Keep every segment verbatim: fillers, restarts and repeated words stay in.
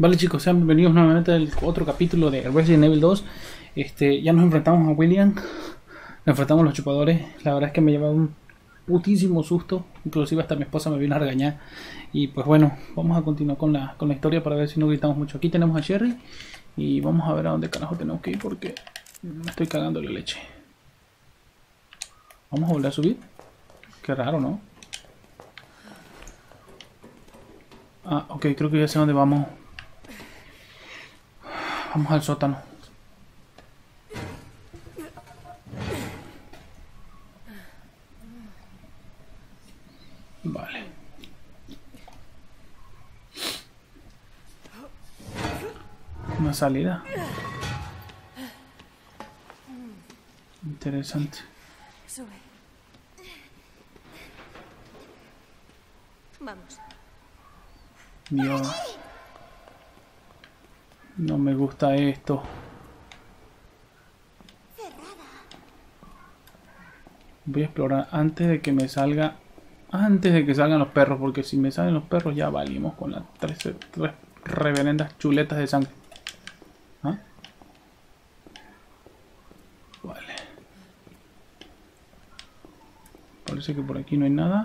Vale chicos, sean bienvenidos nuevamente al otro capítulo de Resident Evil dos. Este, ya nos enfrentamos a William, nos enfrentamos a los chupadores. La verdad es que me llevaba un putísimo susto, inclusive hasta mi esposa me vino a regañar. Y pues bueno, vamos a continuar con la, con la historia para ver si no gritamos mucho. Aquí tenemos a Sherry y vamos a ver a dónde carajo tenemos que ir porque me estoy cagando la leche. Vamos a volver a subir. Qué raro, ¿no? Ah, ok, creo que ya sé dónde vamos. Vamos al sótano. Vale. Una salida. Interesante. Sube. Vamos. Dios. No me gusta esto. Voy a explorar antes de que me salga. Antes de que salgan los perros. Porque si me salen los perros ya valimos con las tres, tres reverendas chuletas de sangre. ¿Ah? Vale. Parece que por aquí no hay nada.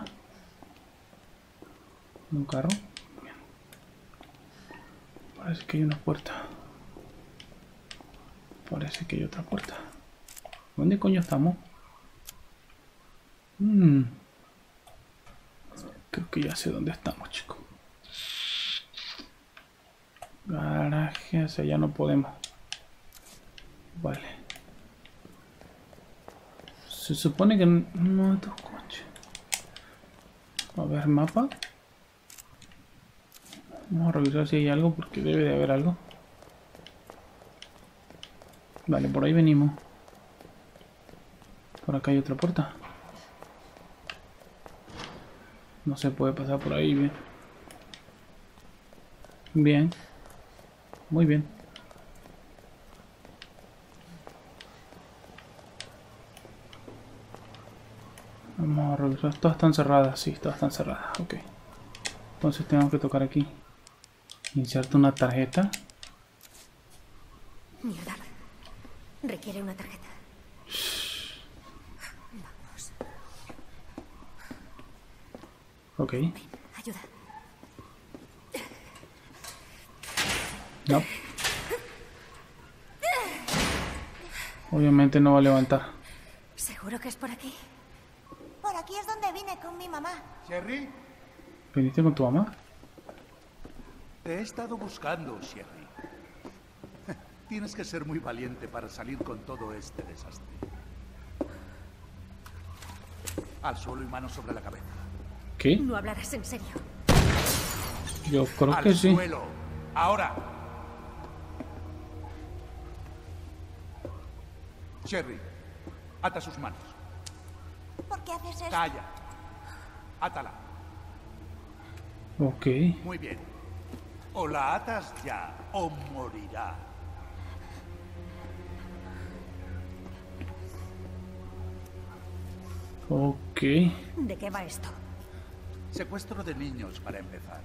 Un carro. Parece que hay una puerta. Parece que hay otra puerta. ¿Dónde coño estamos? Hmm. Creo que ya sé dónde estamos, chicos. Garaje, hacia allá no podemos. Vale. Se supone que no estos coches. A ver, mapa. Vamos a revisar si hay algo porque debe de haber algo. Vale, por ahí venimos. Por acá hay otra puerta. No se puede pasar por ahí, bien. Bien. Muy bien. Vamos a revisar. Todas están cerradas. Sí, todas están cerradas. Ok. Entonces tenemos que tocar aquí. Inserta una tarjeta. Mierda. Requiere una tarjeta. Vamos. Ok. Ven, ayuda. No. Obviamente no va a levantar. ¿Seguro que es por aquí? Por aquí es donde vine con mi mamá. ¿Sherry? ¿Viniste con tu mamá? Te he estado buscando, Sherry. Tienes que ser muy valiente para salir con todo este desastre. Al suelo y manos sobre la cabeza. ¿Qué? No hablarás en serio. Yo creo Al que sí. suelo. Ahora. Sherry, ata sus manos. ¿Por qué haces eso? Calla. Átala. Ok. Muy bien. O la atas ya, o morirá. Ok. ¿De qué va esto? Secuestro de niños, para empezar.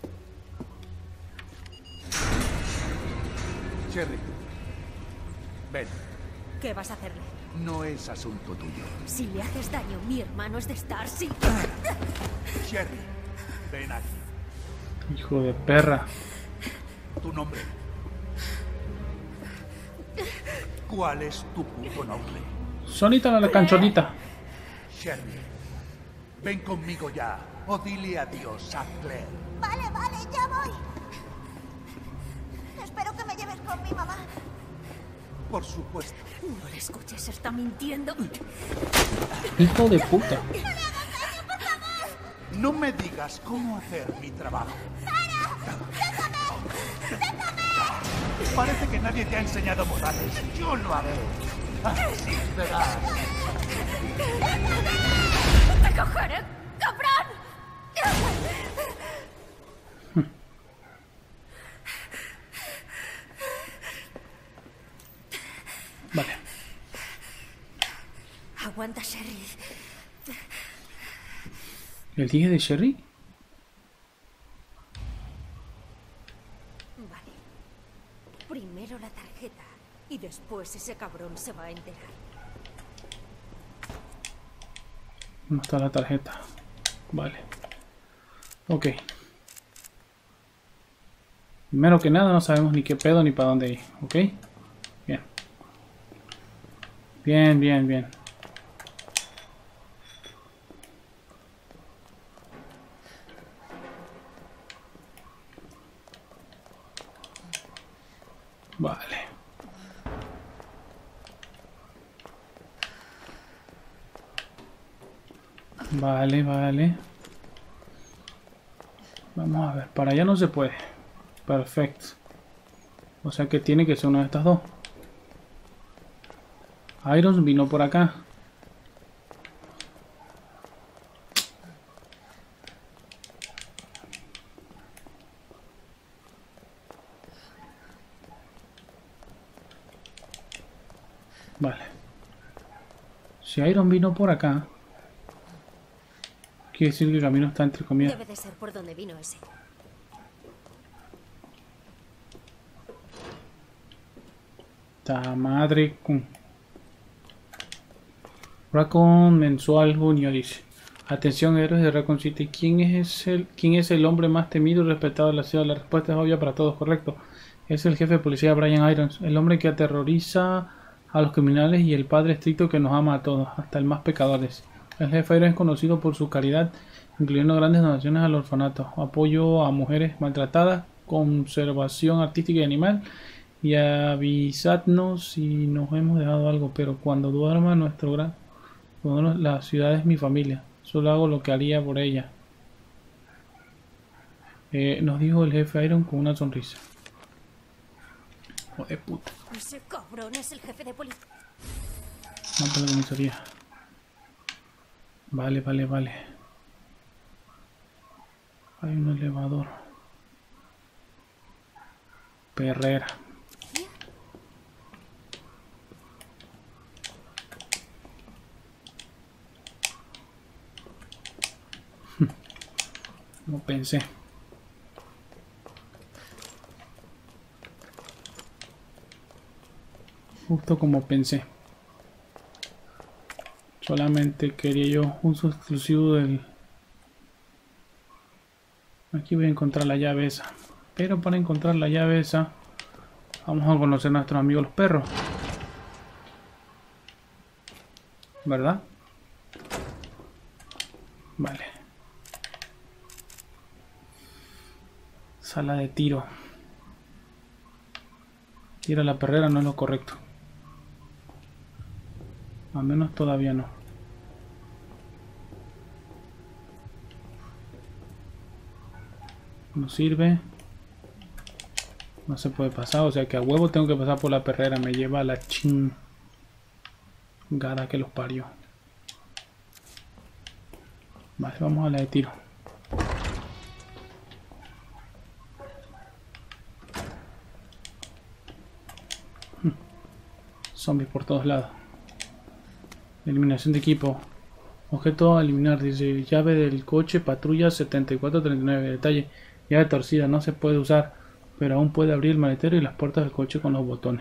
Sherry, ven. ¿Qué vas a hacerle? No es asunto tuyo. Si le haces daño, mi hermano es de Star, sí. Sherry, ven aquí. Hijo de perra. Tu nombre. ¿Cuál es tu puto nombre? Sonita la canchonita. Sherry, ven conmigo ya. O dile adiós a Claire. Vale, vale, ya voy. Espero que me lleves con mi mamá. Por supuesto. No le escuches, está mintiendo. Hijo de puta. No me digas cómo hacer mi trabajo. Parece que nadie te ha enseñado modales. Yo lo haré. Así verás. ¡Te cogeré, cabrón! Vale. Aguanta, Sherry. ¿El dije de Sherry? Vale. Pues ese cabrón se va a enterar. No está la tarjeta. Vale. Ok. Primero que nada no sabemos ni qué pedo ni para dónde ir. Ok. Bien. Bien, bien, bien. Vale. Vale, vale. Vamos a ver. Para allá no se puede. Perfecto. O sea que tiene que ser una de estas dos. Irons vino por acá. Vale. Si Iron vino por acá, quiere decir que el camino está entre comillas. Debe de ser por donde vino ese. Ta madre con Raccoon mensual junio dice: atención héroes de Raccoon City, ¿quién es el quién es el hombre más temido y respetado de la ciudad? La respuesta es obvia para todos, correcto. Es el jefe de policía Brian Irons, el hombre que aterroriza a los criminales y el padre estricto que nos ama a todos, hasta el más pecadores. El jefe Irons es conocido por su caridad, incluyendo grandes donaciones al orfanato, apoyo a mujeres maltratadas, conservación artística y animal, y avisadnos si nos hemos dejado algo, pero cuando duerma nuestro gran... Bueno, la ciudad es mi familia, solo hago lo que haría por ella. Eh, nos dijo el jefe Iron con una sonrisa. Joder puta. Ese cabrón es el jefe de policía. Vamos a la comisaría. Vale, vale, vale. Hay un elevador. Perrera. No pensé. Justo como pensé. Solamente quería yo uso exclusivo del... Aquí voy a encontrar la llave esa. Pero para encontrar la llave esa, vamos a conocer a nuestros amigos los perros. ¿Verdad? Vale. Sala de tiro. Tira la perrera no es lo correcto. Al menos todavía no. No sirve. No se puede pasar. O sea que a huevo tengo que pasar por la perrera. Me lleva a la chingada que los parió. Vale, vamos a la de tiro. Zombies por todos lados. Eliminación de equipo. Objeto a eliminar. Dice llave del coche patrulla setenta y cuatro treinta y nueve. Detalle. Llave torcida. No se puede usar. Pero aún puede abrir el maletero y las puertas del coche con los botones.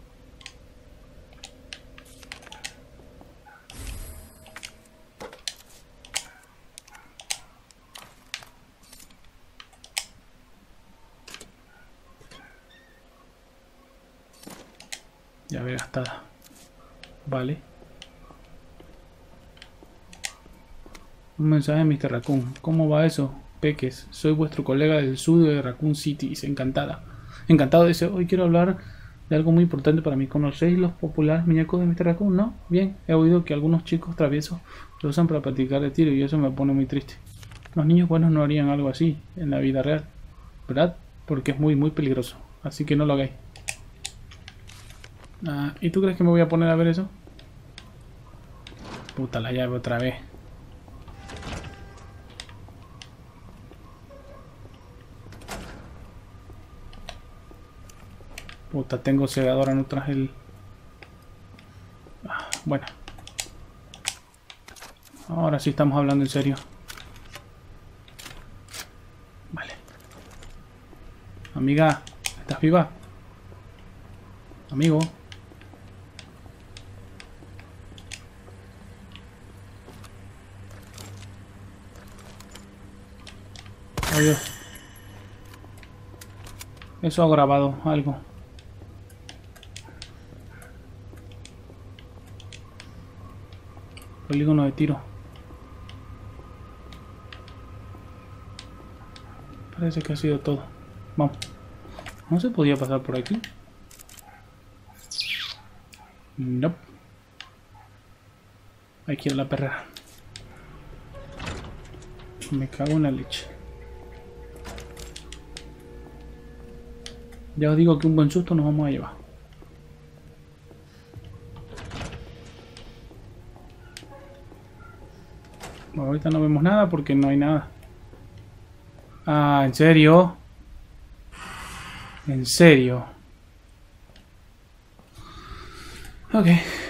Llave gastada. Vale. Un mensaje de mister Raccoon. ¿Cómo va eso, peques? Soy vuestro colega del sur de Raccoon City. Dice, encantada. Encantado, dice, hoy quiero hablar de algo muy importante para mí. ¿Conocéis los populares muñecos de mister Raccoon? No. Bien, he oído que algunos chicos traviesos lo usan para practicar de tiro y eso me pone muy triste. Los niños buenos no harían algo así en la vida real, ¿verdad? Porque es muy, muy peligroso. Así que no lo hagáis. Ah, ¿y tú crees que me voy a poner a ver eso? Puta la llave otra vez. Puta, tengo segadora, no traje el... Ah, bueno. Ahora sí estamos hablando en serio. Vale. Amiga, ¿estás viva? Amigo. Adiós. Eso ha grabado algo. Polígono de tiro. Parece que ha sido todo. Vamos. ¿No se podía pasar por aquí? No. Nope. Hay que ir a la perra. Me cago en la leche. Ya os digo que un buen susto nos vamos a llevar. Bueno, ahorita no vemos nada porque no hay nada. Ah, ¿en serio? ¿En serio? Ok.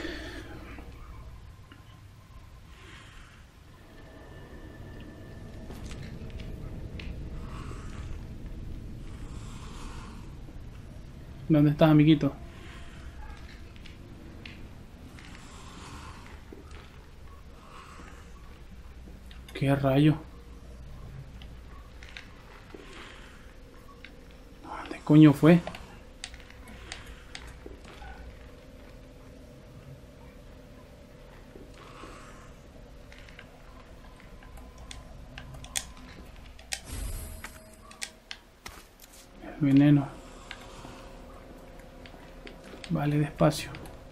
¿Dónde estás, amiguito? ¿Qué rayo? ¿Dónde coño fue? El veneno. Vale, despacio.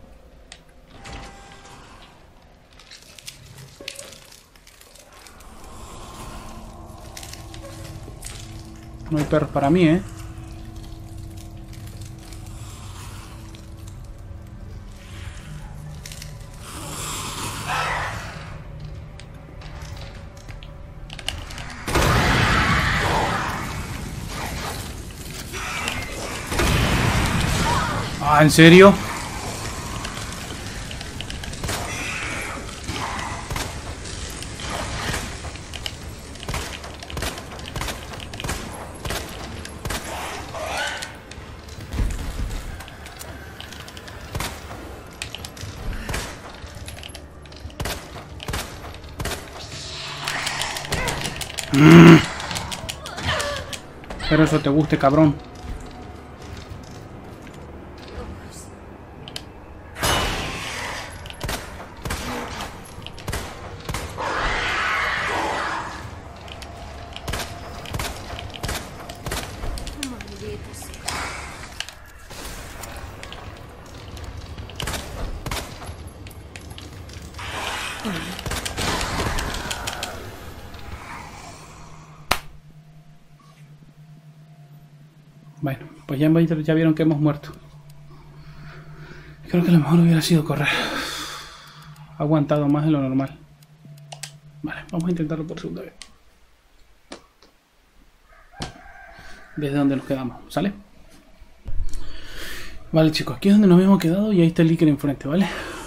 No hay perros para mí, ¿eh? Ah, ¿en serio? Mm. Espero eso te guste, cabrón. Bueno, pues ya, ya vieron que hemos muerto. Creo que lo mejor hubiera sido correr. Ha aguantado más de lo normal. Vale, vamos a intentarlo por segunda vez. Desde donde nos quedamos, ¿sale? Vale, chicos, aquí es donde nos habíamos quedado y ahí está el líquido enfrente, ¿vale?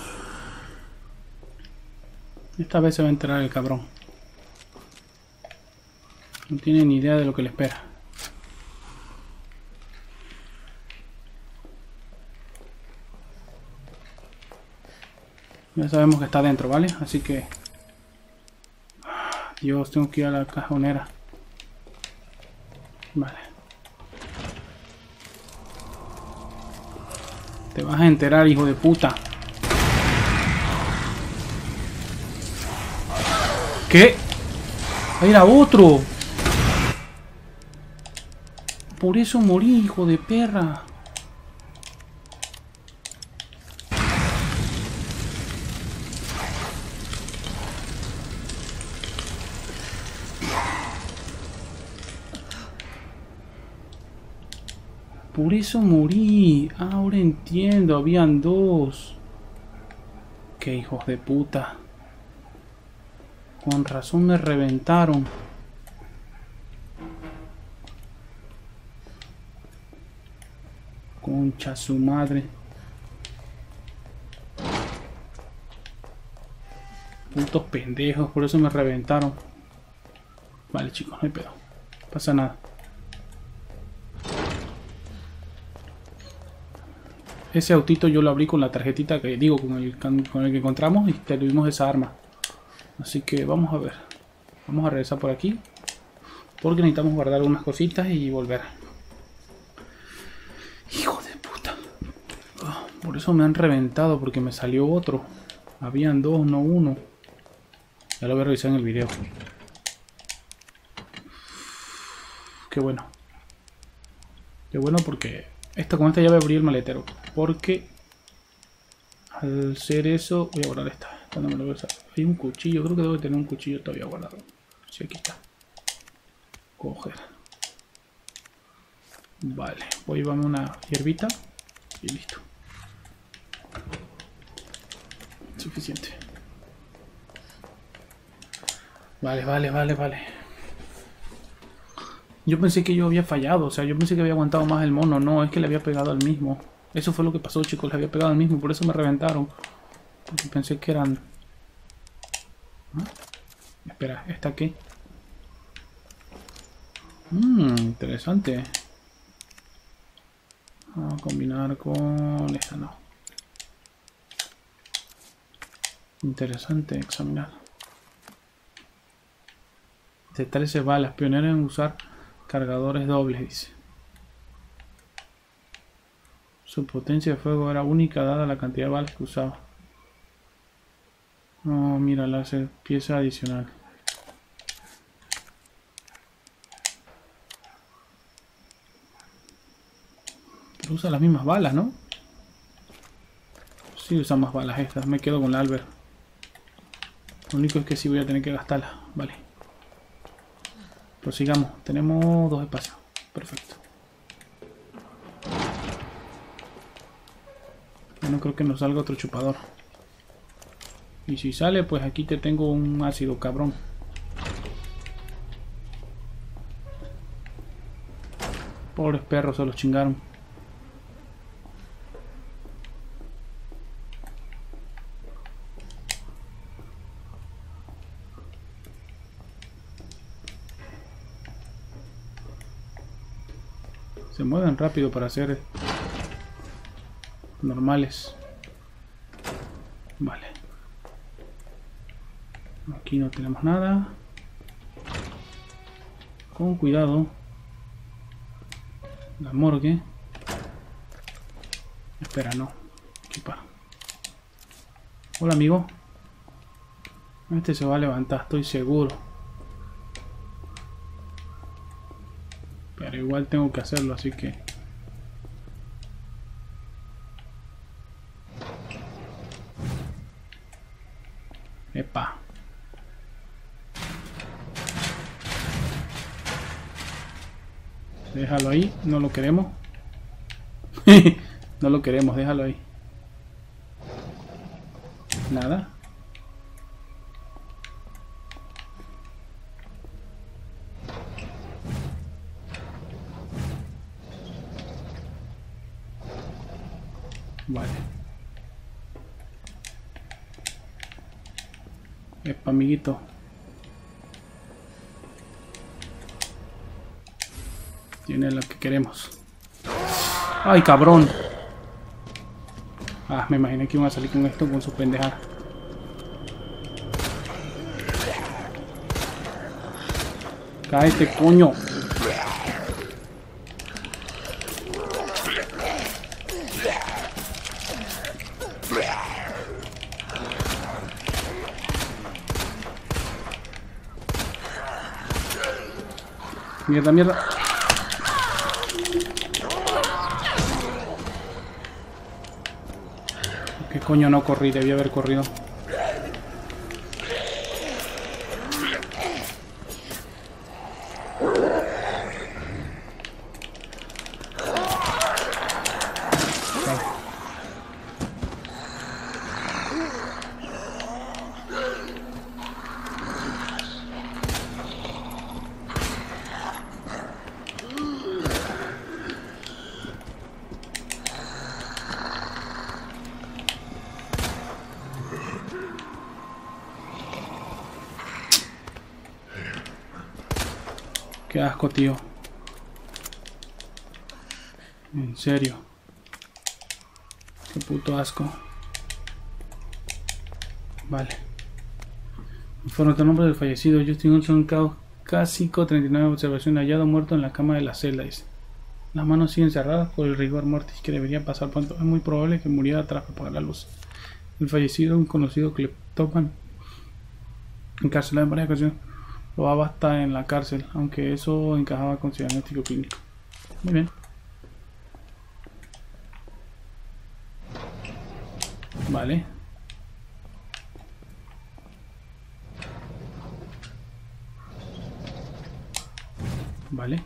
Esta vez se va a enterar el cabrón. No tiene ni idea de lo que le espera. Ya sabemos que está dentro, ¿vale? Así que... Dios, tengo que ir a la cajonera. Vale. Te vas a enterar, hijo de puta. ¿Qué? ¡Ahí era otro! Por eso morí, hijo de perra. Por eso morí. Ahora entiendo. Habían dos. Qué hijos de puta. Con razón me reventaron. Concha su madre. Putos pendejos. Por eso me reventaron. Vale, chicos. No hay pedo. No pasa nada. Ese autito yo lo abrí con la tarjetita que digo, con el, con el que encontramos y tuvimos esa arma. Así que vamos a ver. Vamos a regresar por aquí. Porque necesitamos guardar unas cositas y volver. Hijo de puta. Oh, por eso me han reventado, porque me salió otro. Habían dos, no uno. Ya lo voy a revisar en el video. Qué bueno. Qué bueno porque esta, con esta llave abrí el maletero. Porque al ser eso, voy a guardar esta. esta no me lo voy a usar. Hay un cuchillo, creo que debo tener un cuchillo todavía guardado. Sí, aquí está. Coger. Vale, voy a llevarme una hierbita y listo. Suficiente. Vale, vale, vale, vale. Yo pensé que yo había fallado, o sea, yo pensé que había aguantado más el mono. No, es que le había pegado al mismo. Eso fue lo que pasó, chicos, le había pegado al mismo, por eso me reventaron. Porque pensé que eran... ¿Ah? Espera, ¿esta qué? Mmm, interesante. Vamos a combinar con esta, no. Interesante examinar. De trece balas, pionero en usar cargadores dobles, dice. Su potencia de fuego era única dada la cantidad de balas que usaba. No, mira, la hace pieza adicional. Pero usa las mismas balas, ¿no? Sí, usa más balas estas. Me quedo con la Albert. Lo único es que sí voy a tener que gastarla. Vale. Prosigamos. Tenemos dos espacios. Perfecto. Yo no creo que nos salga otro chupador. Y si sale, pues aquí te tengo un ácido, cabrón. Pobres perros, se los chingaron. Se mueven rápido para ser normales. Vale. Aquí no tenemos nada. Con cuidado. La morgue. Espera, no. Equipa. Hola, amigo. Este se va a levantar, estoy seguro. Pero igual tengo que hacerlo, así que... Epa. Déjalo ahí, no lo queremos. No lo queremos, déjalo ahí. Nada. Vale. Epa, amiguito. Tiene lo que queremos. ¡Ay, cabrón! Ah, me imaginé que iban a salir con esto, con su pendejada. ¡Cállate, coño! Mierda, mierda. ¿Qué coño no corrí? Debí haber corrido. Qué asco, tío. En serio. Qué puto asco. Vale. Informe el nombre del fallecido Justin Olson Cao K cinco treinta y nueve observación, hallado muerto en la cama de la celda. Dice. Las manos siguen cerradas por el rigor mortis que debería pasar pronto. Es muy probable que muriera tras apagar la luz. El fallecido, un conocido cleptómano, encarcelado en varias ocasiones, lo va a bastar en la cárcel, aunque eso encajaba con su diagnóstico clínico. Muy bien. Vale. Vale.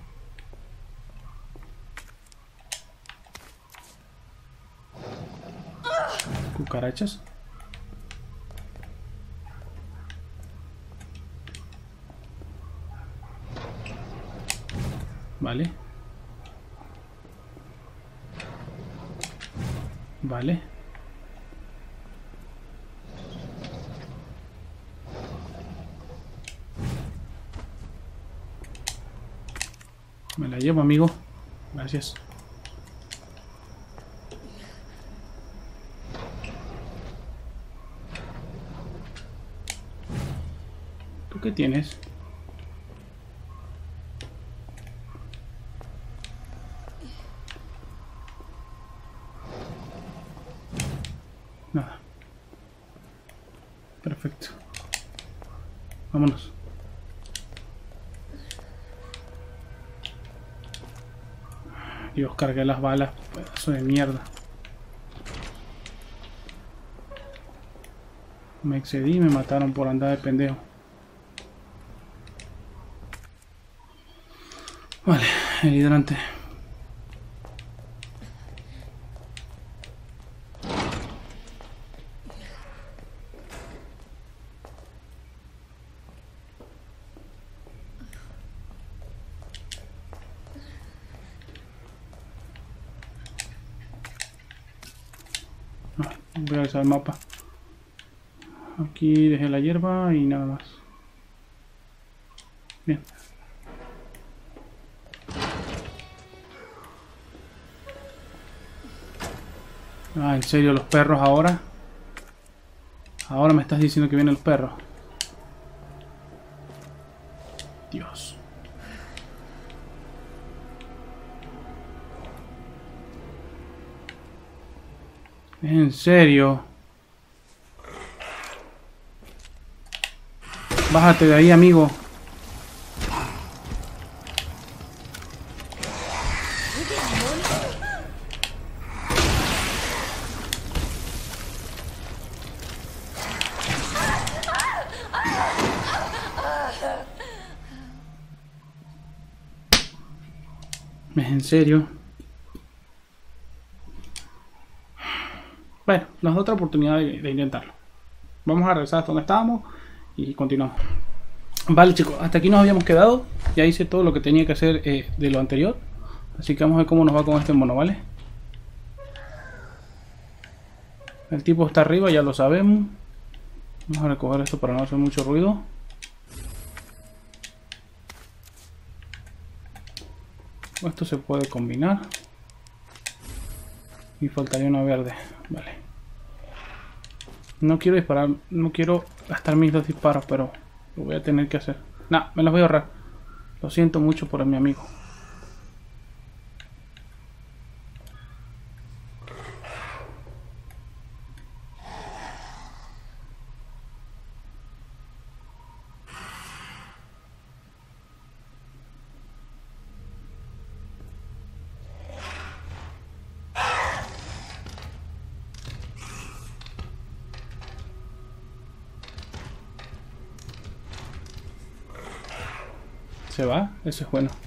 Cucarachas. Vale. Vale. Me la llevo, amigo. Gracias. ¿Tú qué tienes? Nada. Perfecto. Vámonos. Dios, cargué las balas, pedazo de mierda. Me excedí y me mataron por andar de pendejo. Vale, el hidrante. Voy a revisar el mapa. Aquí dejé la hierba y nada más. Bien. Ah, en serio, los perros ahora. Ahora me estás diciendo que vienen los perros. Dios. En serio. Bájate de ahí, amigo. En serio. Bueno, nos da otra oportunidad de, de intentarlo. Vamos a regresar hasta donde estábamos y continuamos. Vale, chicos, hasta aquí nos habíamos quedado. Ya hice todo lo que tenía que hacer eh, de lo anterior. Así que vamos a ver cómo nos va con este mono, ¿vale? El tipo está arriba, ya lo sabemos. Vamos a recoger esto para no hacer mucho ruido. Esto se puede combinar. Y faltaría una verde. Vale. No quiero disparar. No quiero gastar mis dos disparos, pero lo voy a tener que hacer. Nah, me los voy a ahorrar. Lo siento mucho por mi amigo. Se va, eso es bueno.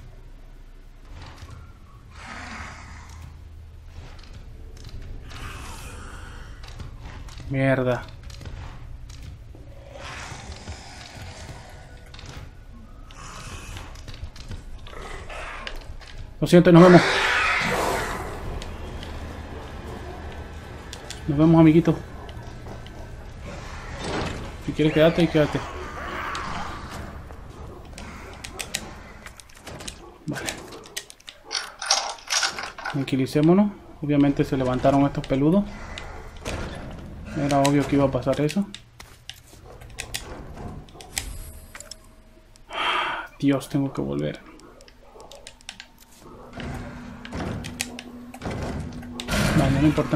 Mierda. Lo siento, nos vemos. Nos vemos, amiguito. Si quieres quedarte, quédate. Vale. Tranquilicémonos. Obviamente se levantaron estos peludos. Era obvio que iba a pasar eso. Dios, tengo que volver. Vale, no importa.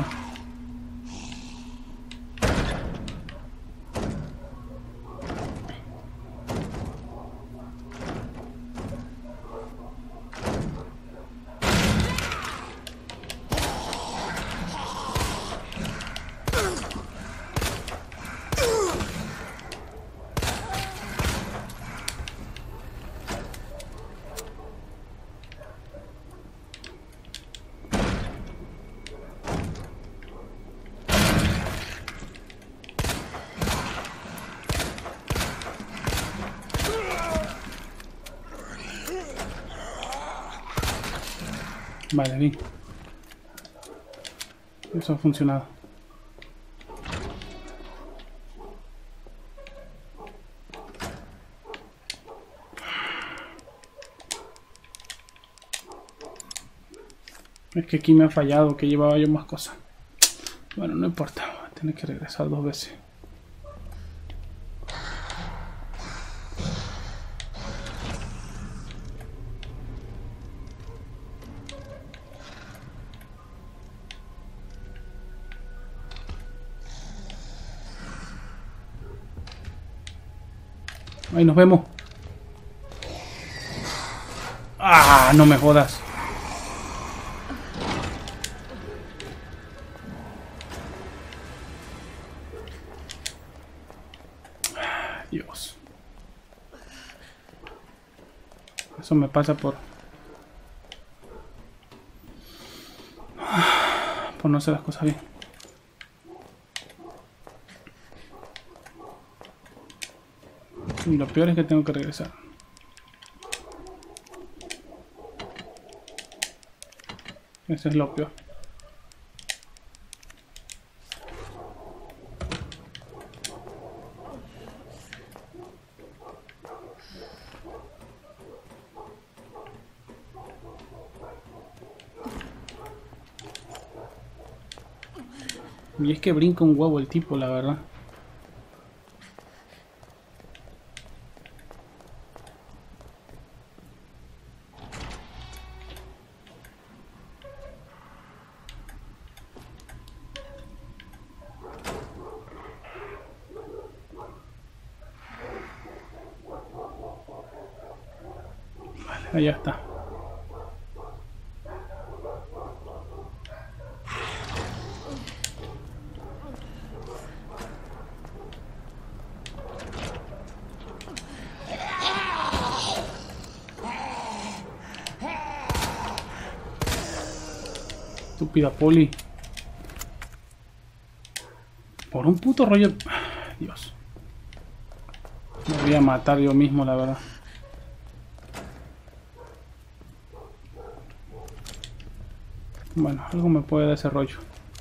Vale, bien. Eso ha funcionado. Es que aquí me ha fallado, que llevaba yo más cosas. Bueno, no importa. Voy a tener que regresar dos veces. Ahí nos vemos. Ah, no me jodas. Dios. Eso me pasa por... por no hacer las cosas bien. Y lo peor es que tengo que regresar. Eso es lo peor. Y es que brinca un huevo el tipo, la verdad. Vale, ahí está. Estúpida poli. Por un puto rollo... Dios. Me voy a matar yo mismo, la verdad. Bueno, algo me puede dar ese rollo.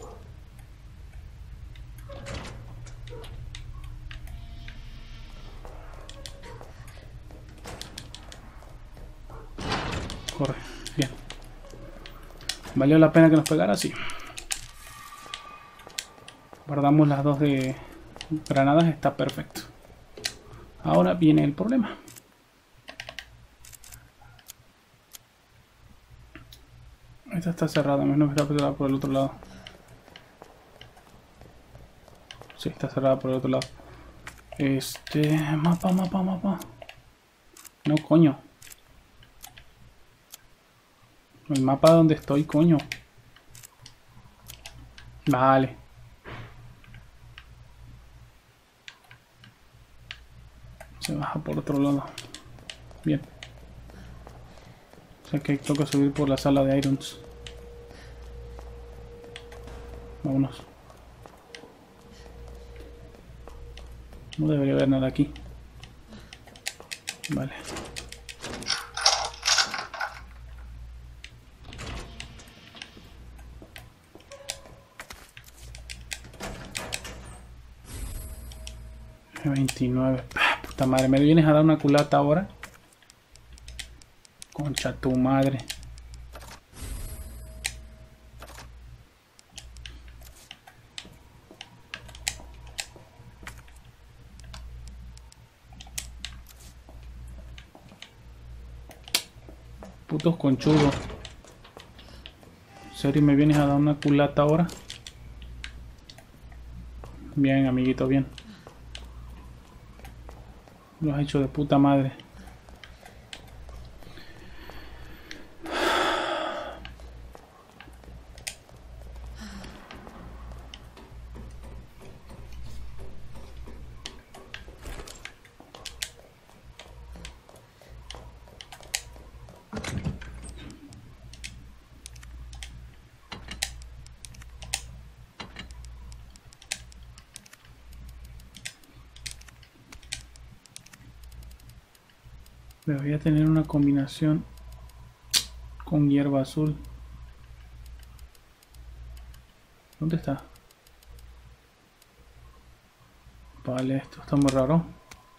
Corre, bien. ¿Valió la pena que nos pegara? Sí. Guardamos las dos de granadas, está perfecto. Ahora viene el problema. Esta está cerrada, menos que está cerrada por el otro lado. Sí, está cerrada por el otro lado. Este... Mapa, mapa, mapa. No, coño. El mapa donde estoy, coño. Vale. Se baja por otro lado. Bien. O sea que toca subir por la sala de Irons. Vámonos. No debería haber nada aquí. Vale. veintinueve. Ah, puta madre, ¿me vienes a dar una culata ahora? Concha tu madre. putos conchudos. ¿En serio me vienes a dar una culata ahora? Bien, amiguito, bien. Lo has hecho de puta madre. Debería tener una combinación con hierba azul. ¿Dónde está? Vale, esto está muy raro.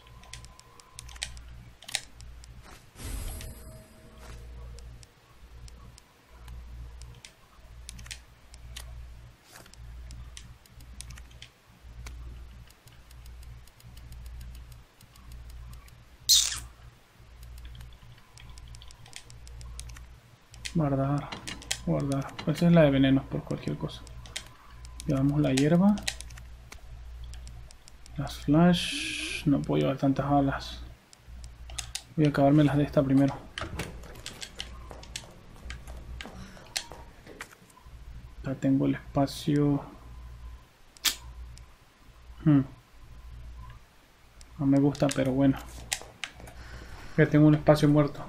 Guardar, guardar. Esa es la de venenos por cualquier cosa. Llevamos la hierba. Las flash. No puedo llevar tantas alas. Voy a acabarme las de esta primero. Ya tengo el espacio. Hmm. No me gusta, pero bueno. Ya tengo un espacio muerto.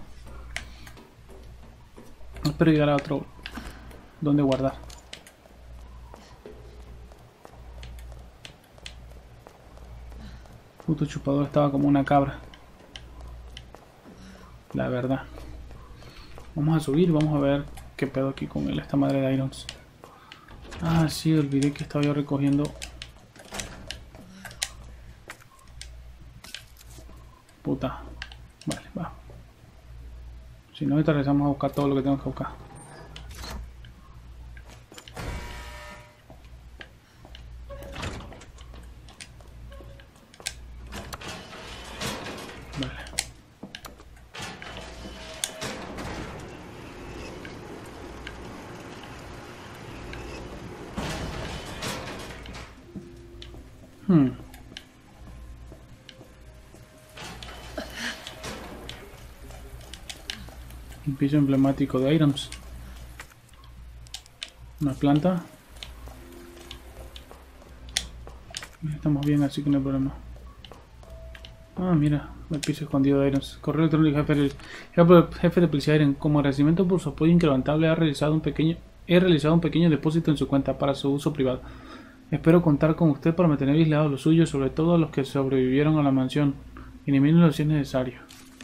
Espero llegar a otro donde guardar. Puto chupador estaba como una cabra. La verdad. Vamos a subir, vamos a ver qué pedo aquí con él, esta madre de Irons. Ah, sí, olvidé que estaba yo recogiendo. Puta. Vale, va. Si no, ahorita regresamos a buscar todo lo que tengo que buscar. Vale. Hmm. Un piso emblemático de Irons. Una planta. Estamos bien, así que no hay problema. Ah, mira, el piso escondido de Irons. Correo electrónico jefe, jefe, jefe de policía Irons. Como agradecimiento por su apoyo inquebrantable, ha realizado un pequeño, he realizado un pequeño depósito en su cuenta para su uso privado. Espero contar con usted para mantener aislados los suyos, sobre todo a los que sobrevivieron a la mansión. Elimínenlo si es necesario.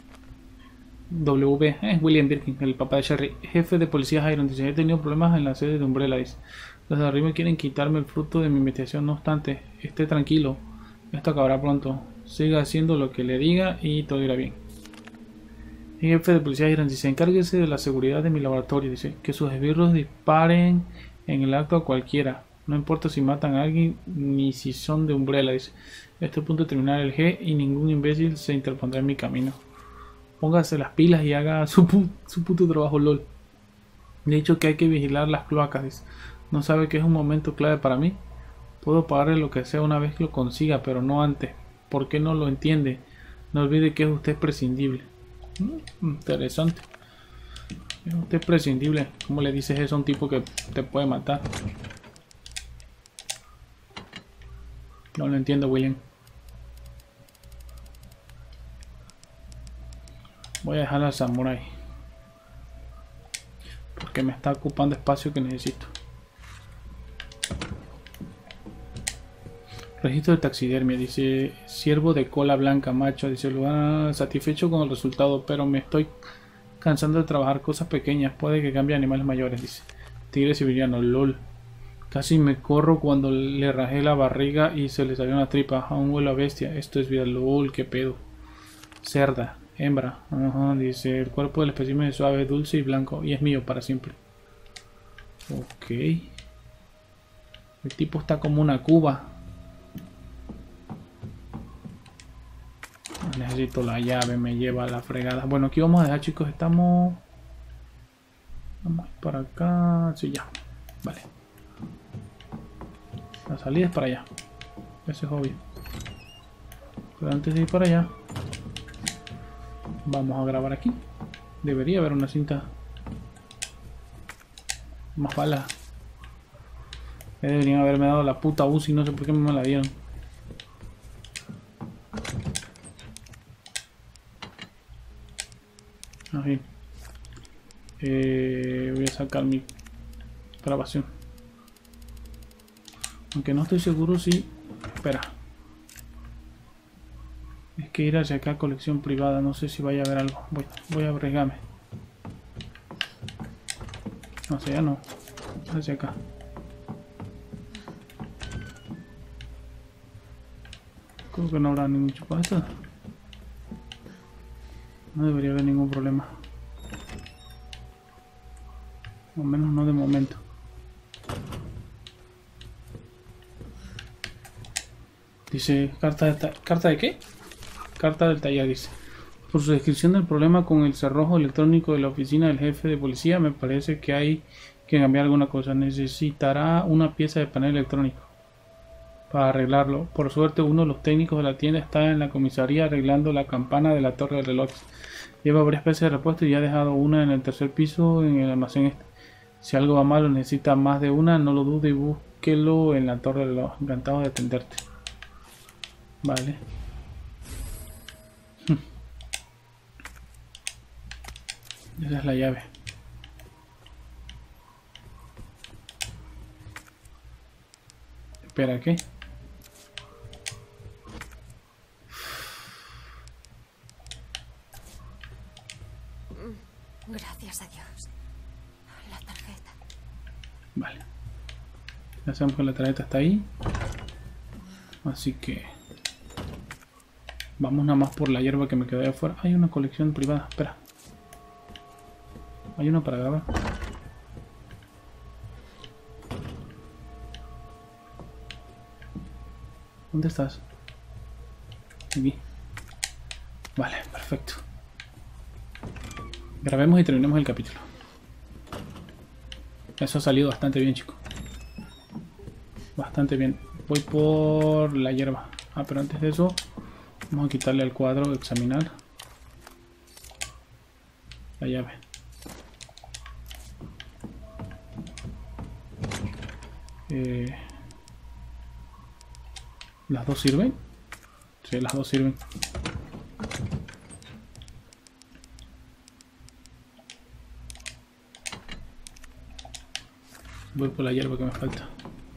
W. Eh, William Birkin, el papá de Sherry, jefe de policía Irons, dice: he tenido problemas en la sede de Umbrella, dice. Los de arriba quieren quitarme el fruto de mi investigación, no obstante, esté tranquilo, esto acabará pronto. Siga haciendo lo que le diga y todo irá bien. El jefe de policía Irons dice: encárguese de la seguridad de mi laboratorio, dice, que sus esbirros disparen en el acto a cualquiera, no importa si matan a alguien ni si son de Umbrella, dice. Estoy a punto de terminar el G y ningún imbécil se interpondrá en mi camino. Póngase las pilas y haga su, pu su puto trabajo, lol. Le he dicho que hay que vigilar las cloacas, dice. ¿No sabe que es un momento clave para mí? Puedo pagarle lo que sea una vez que lo consiga, pero no antes. ¿Por qué no lo entiende? No olvide que es usted prescindible. Mm, interesante. Es usted prescindible. ¿Cómo le dices eso a un tipo que te puede matar? No lo entiendo, William. Voy a dejar al samurai, porque me está ocupando espacio que necesito. Registro de taxidermia, dice ciervo de cola blanca, macho, dice lugar satisfecho con el resultado, pero me estoy cansando de trabajar cosas pequeñas, puede que cambie a animales mayores, dice tigre siberiano, lol. Casi me corro cuando le rajé la barriga y se le salió una tripa, aún huele a bestia, esto es vida, lol, qué pedo. Cerda. Hembra, ajá, dice el cuerpo del espécimen es suave, dulce y blanco y es mío para siempre. Ok. El tipo está como una cuba. Necesito la llave, me lleva a la fregada. Bueno, aquí vamos a dejar, chicos, estamos Vamos para acá. Sí, ya. Vale. La salida es para allá. Eso es obvio. Pero antes de ir para allá, vamos a grabar aquí. Debería haber una cinta. Más balas. Ya deberían haberme dado la puta U C I, no sé por qué me la dieron. Así. Eh, voy a sacar mi grabación. Aunque no estoy seguro si... Espera. Es que ir hacia acá, colección privada. No sé si vaya a haber algo. Voy, voy a arriesgarme. No sé, ya no. Hacia acá. Creo que no habrá ningún chupazo. No debería haber ningún problema. Al menos no de momento. Dice, ¿carta de, ¿carta de qué? Carta del taller, dice. Por su descripción del problema con el cerrojo electrónico de la oficina del jefe de policía, me parece que hay que cambiar alguna cosa. Necesitará una pieza de panel electrónico para arreglarlo. Por suerte, uno de los técnicos de la tienda está en la comisaría arreglando la campana de la torre de reloj. Lleva varias piezas de repuesto y ya ha dejado una en el tercer piso en el almacén este. Si algo va mal o necesita más de una, no lo dude y búsquelo en la torre de reloj. Encantado de atenderte. Vale. Esa es la llave. Espera, ¿qué? Gracias a Dios. La tarjeta. Vale. Ya sabemos que la tarjeta está ahí. Así que... vamos nada más por la hierba que me quedó ahí afuera. Hay una colección privada. Espera. Hay una para grabar. ¿Dónde estás? Aquí. Vale, perfecto. Grabemos y terminemos el capítulo. Eso ha salido bastante bien, chicos. Bastante bien. Voy por la hierba. Ah, pero antes de eso, vamos a quitarle al cuadro, examinar la llave. Eh, ¿Las dos sirven? Sí, las dos sirven. Voy por la hierba que me falta.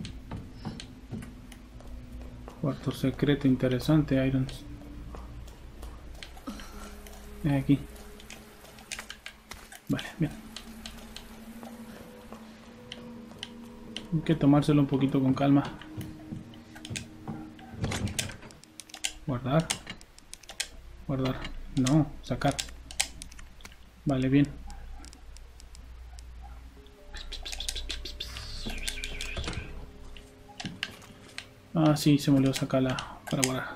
Cuarto secreto interesante, Irons. Es aquí. Vale, bien. Hay que tomárselo un poquito con calma. Guardar. Guardar. No, sacar. Vale, bien. Ah, sí, se me olvidó sacarla para guardar.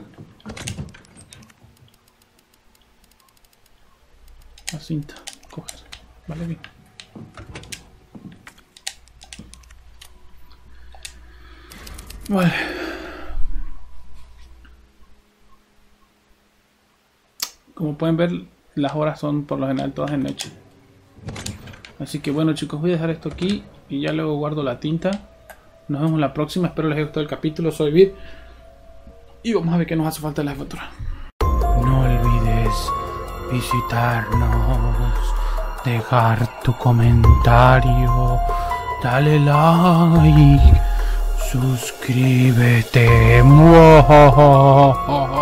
La cinta. Coges. Vale, bien. Vale. Como pueden ver, las horas son por lo general todas de noche. Así que bueno, chicos, voy a dejar esto aquí y ya luego guardo la tinta. Nos vemos la próxima. Espero les haya gustado el capítulo. Soy Vir y vamos a ver qué nos hace falta en la futura. No olvides visitarnos, dejar tu comentario, dale like, suscríbete.